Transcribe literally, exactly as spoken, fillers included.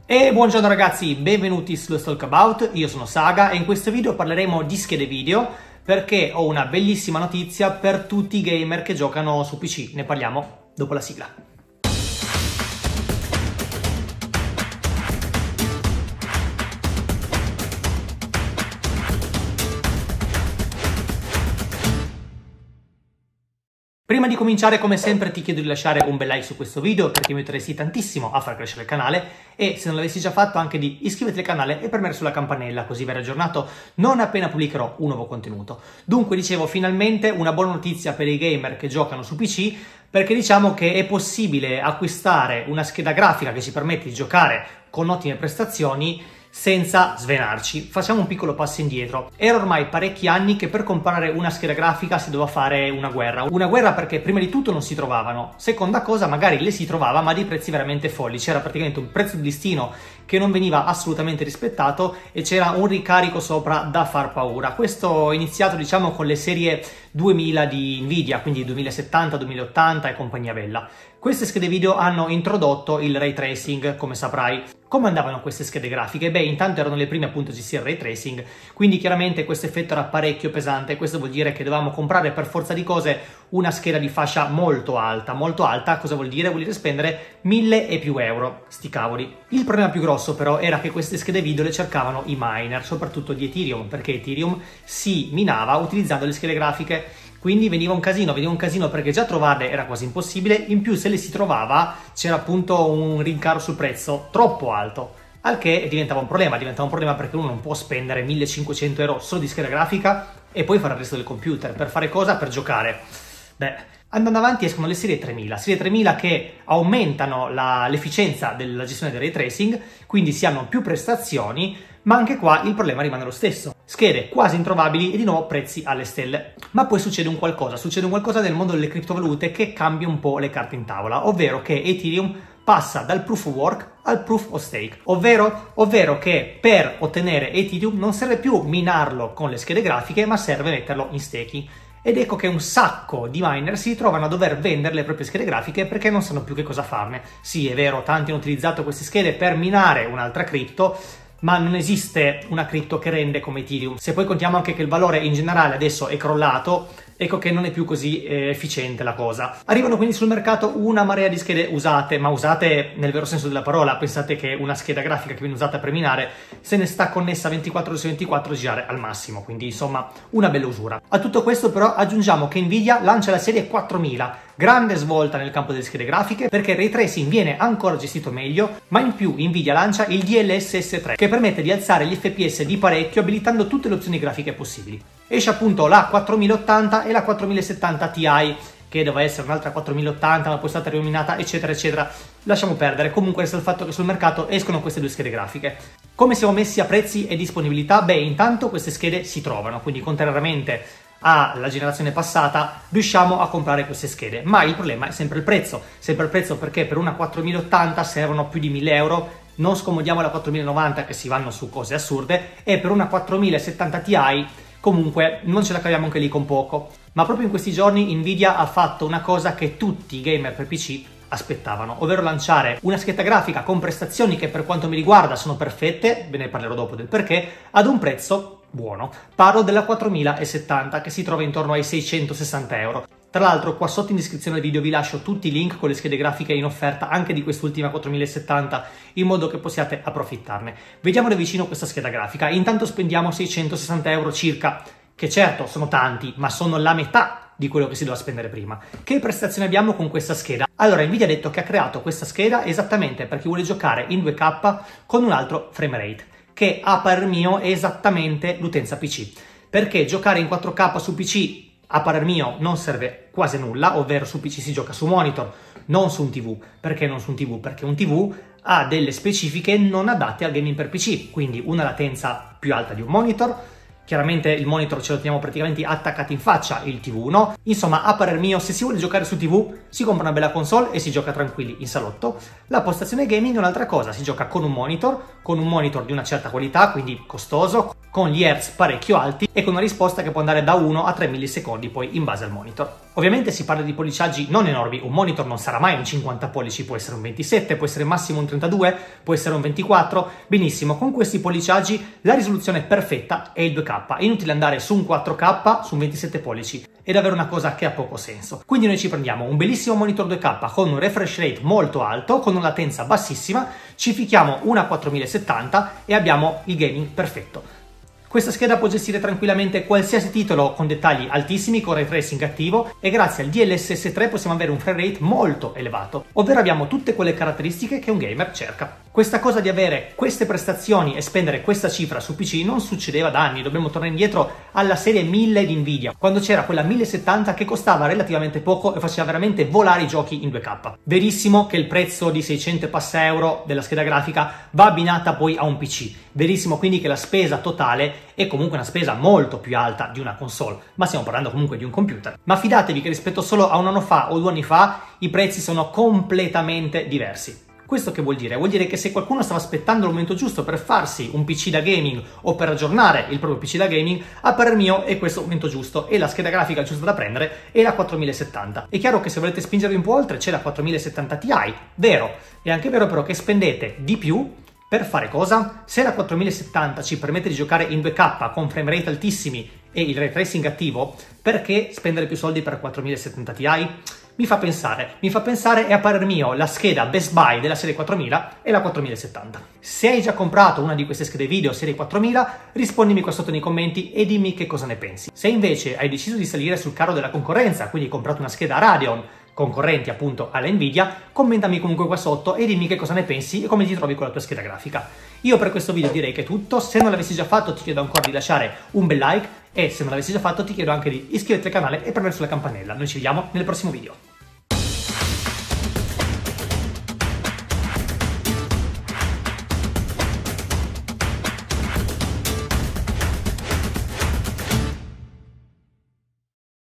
E buongiorno ragazzi, benvenuti su Let's Talk About, io sono Saga e in questo video parleremo di schede video perché ho una bellissima notizia per tutti i gamer che giocano su P C, ne parliamo dopo la sigla. Prima di cominciare, come sempre, ti chiedo di lasciare un bel like su questo video perché mi aiuteresti tantissimo a far crescere il canale e, se non l'avessi già fatto, anche di iscriverti al canale e premere sulla campanella così verrai aggiornato non appena pubblicherò un nuovo contenuto. Dunque, dicevo, finalmente una buona notizia per i gamer che giocano su P C, perché diciamo che è possibile acquistare una scheda grafica che ci permette di giocare con ottime prestazioni senza svenarci. Facciamo un piccolo passo indietro. Era ormai parecchi anni che per comprare una scheda grafica si doveva fare una guerra. Una guerra perché prima di tutto non si trovavano. Seconda cosa, magari le si trovava ma di prezzi veramente folli. C'era praticamente un prezzo di listino che non veniva assolutamente rispettato e c'era un ricarico sopra da far paura. Questo è iniziato, diciamo, con le serie duemila di Nvidia, quindi duemilasettanta, duemilaottanta e compagnia bella. Queste schede video hanno introdotto il ray tracing, come saprai. Come andavano queste schede grafiche? Beh, intanto erano le prime appunto a gestire il ray tracing, quindi chiaramente questo effetto era parecchio pesante. Questo vuol dire che dovevamo comprare per forza di cose una scheda di fascia molto alta. Molto alta cosa vuol dire? Vuol dire spendere mille e più euro, sti cavoli. Il problema più grosso però era che queste schede video le cercavano i miner, soprattutto di Ethereum, perché Ethereum si minava utilizzando le schede grafiche. Quindi veniva un casino, veniva un casino perché già trovarle era quasi impossibile, in più se le si trovava c'era appunto un rincaro sul prezzo troppo alto, al che diventava un problema, diventava un problema perché uno non può spendere millecinquecento euro solo di scheda grafica e poi fare il resto del computer. Per fare cosa? Per giocare. Beh, andando avanti escono le serie tremila, serie tremila che aumentano l'efficienza della gestione del ray tracing, quindi si hanno più prestazioni, ma anche qua il problema rimane lo stesso. Schede quasi introvabili e di nuovo prezzi alle stelle. Ma poi succede un qualcosa, succede un qualcosa nel mondo delle criptovalute che cambia un po' le carte in tavola, ovvero che Ethereum passa dal proof of work al proof of stake, ovvero, ovvero che per ottenere Ethereum non serve più minarlo con le schede grafiche, ma serve metterlo in staking. Ed ecco che un sacco di miner si trovano a dover vendere le proprie schede grafiche perché non sanno più che cosa farne. Sì, è vero, tanti hanno utilizzato queste schede per minare un'altra cripto, ma non esiste una cripto che rende come Ethereum. Se poi contiamo anche che il valore in generale adesso è crollato, ecco che non è più così eh, efficiente la cosa. Arrivano quindi sul mercato una marea di schede usate, ma usate nel vero senso della parola. Pensate che una scheda grafica che viene usata per minare se ne sta connessa ventiquattro ore su ventiquattro a girare al massimo, quindi insomma una bella usura. A tutto questo però aggiungiamo che Nvidia lancia la serie quattromila, grande svolta nel campo delle schede grafiche perché il ray tracing viene ancora gestito meglio, ma in più Nvidia lancia il D L S S tre che permette di alzare gli F P S di parecchio abilitando tutte le opzioni grafiche possibili. Esce appunto la quattromila ottanta e la quattromila settanta Ti, che doveva essere un'altra quattromila ottanta ma poi è stata rinominata eccetera eccetera, lasciamo perdere. Comunque resta il fatto che sul mercato escono queste due schede grafiche. Come siamo messi a prezzi e disponibilità? Beh, intanto queste schede si trovano, quindi contrariamente alla generazione passata riusciamo a comprare queste schede, ma il problema è sempre il prezzo, sempre il prezzo perché per una quattromila ottanta servono più di mille euro, non scomodiamo la quattromila novanta che si vanno su cose assurde, e per una quattromila settanta Ti comunque non ce la caviamo anche lì con poco. Ma proprio in questi giorni Nvidia ha fatto una cosa che tutti i gamer per P C aspettavano, ovvero lanciare una scheda grafica con prestazioni che per quanto mi riguarda sono perfette, ve ne parlerò dopo del perché, ad un prezzo buono. Parlo della quattromila settanta che si trova intorno ai seicentosessanta euro. Tra l'altro qua sotto in descrizione del video vi lascio tutti i link con le schede grafiche in offerta anche di quest'ultima quattromila settanta in modo che possiate approfittarne. Vediamo da vicino questa scheda grafica. Intanto spendiamo seicentosessanta euro circa, che certo sono tanti, ma sono la metà di quello che si doveva spendere prima. Che prestazioni abbiamo con questa scheda? Allora, Nvidia ha detto che ha creato questa scheda esattamente per chi vuole giocare in due K con un altro frame rate, che a parer mio è esattamente l'utenza P C, perché giocare in quattro K su P C a parer mio non serve quasi a nulla, ovvero su P C si gioca su monitor, non su un T V. Perché non su un T V? Perché un T V ha delle specifiche non adatte al gaming per P C, quindi una latenza più alta di un monitor, Chiaramente il monitor ce lo teniamo praticamente attaccato in faccia, il T V no. Insomma, a parer mio, se si vuole giocare su T V, si compra una bella console e si gioca tranquilli in salotto. La postazione gaming è un'altra cosa, si gioca con un monitor, con un monitor di una certa qualità, quindi costoso, con gli hertz parecchio alti e con una risposta che può andare da uno a tre millisecondi poi in base al monitor. Ovviamente si parla di pollicaggi non enormi, un monitor non sarà mai un cinquanta pollici, può essere un ventisette, può essere massimo un trentadue, può essere un ventiquattro, benissimo, con questi pollicaggi la risoluzione perfetta è il due K, è inutile andare su un quattro K su un ventisette pollici, è davvero una cosa che ha poco senso. Quindi noi ci prendiamo un bellissimo monitor due K con un refresh rate molto alto, con una latenza bassissima, ci fichiamo una quattromilasettanta e abbiamo il gaming perfetto. Questa scheda può gestire tranquillamente qualsiasi titolo con dettagli altissimi, con ray tracing attivo e grazie al D L S S tre possiamo avere un frame rate molto elevato, ovvero abbiamo tutte quelle caratteristiche che un gamer cerca. Questa cosa di avere queste prestazioni e spendere questa cifra su P C non succedeva da anni, dobbiamo tornare indietro alla serie mille di Nvidia, quando c'era quella mille settanta che costava relativamente poco e faceva veramente volare i giochi in due K. Verissimo che il prezzo di seicento e passa euro della scheda grafica va abbinata poi a un P C, verissimo quindi che la spesa totale è comunque una spesa molto più alta di una console, ma stiamo parlando comunque di un computer. Ma fidatevi che rispetto solo a un anno fa o due anni fa i prezzi sono completamente diversi. Questo che vuol dire? Vuol dire che se qualcuno stava aspettando il momento giusto per farsi un P C da gaming o per aggiornare il proprio P C da gaming, a parer mio è questo il momento giusto e la scheda grafica giusta da prendere è la quattromilasettanta. È chiaro che se volete spingervi un po' oltre c'è la quattromilasettanta Ti, vero, è anche vero però che spendete di più. Per fare cosa? Se la quattromilasettanta ci permette di giocare in due K con frame rate altissimi e il ray tracing attivo, perché spendere più soldi per quattromilasettanta Ti? Mi fa pensare, mi fa pensare e a parer mio la scheda best buy della serie quattromila è la quattromilasettanta. Se hai già comprato una di queste schede video serie quattromila, rispondimi qua sotto nei commenti e dimmi che cosa ne pensi. Se invece hai deciso di salire sul carro della concorrenza, quindi hai comprato una scheda Radeon, concorrenti appunto alla Nvidia, commentami comunque qua sotto e dimmi che cosa ne pensi e come ti trovi con la tua scheda grafica. Io per questo video direi che è tutto, se non l'avessi già fatto ti chiedo ancora di lasciare un bel like e se non l'avessi già fatto ti chiedo anche di iscriverti al canale e premere sulla campanella. Noi ci vediamo nel prossimo video.